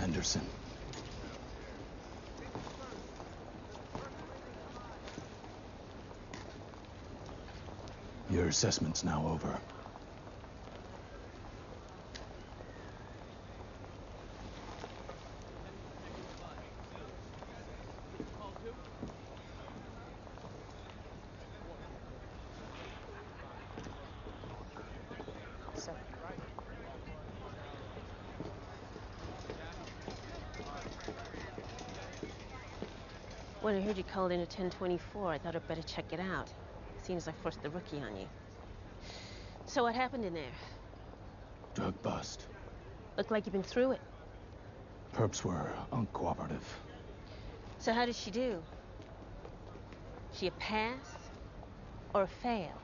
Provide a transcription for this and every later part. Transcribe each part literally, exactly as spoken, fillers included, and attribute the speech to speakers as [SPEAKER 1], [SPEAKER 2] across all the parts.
[SPEAKER 1] Anderson. Your assessment's now over.
[SPEAKER 2] When I heard you called in a ten twenty-four, I thought I'd better check it out. Seeing as I forced the rookie on you. So what happened in there?
[SPEAKER 1] Drug bust.
[SPEAKER 2] Looked like you've been through it.
[SPEAKER 1] Perps were uncooperative.
[SPEAKER 2] So how did she do? She a pass or a fail?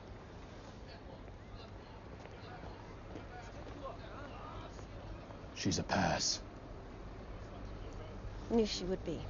[SPEAKER 1] She's a pass.
[SPEAKER 2] Knew she would be.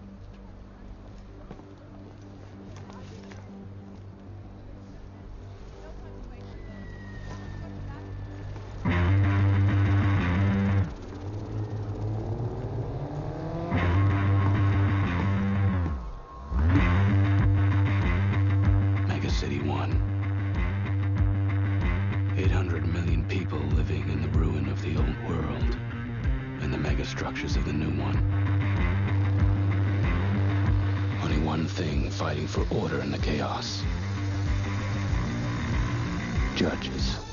[SPEAKER 1] eight hundred million people living in the ruin of the old world and the megastructures of the new one. Only one thing fighting for order in the chaos. Judges.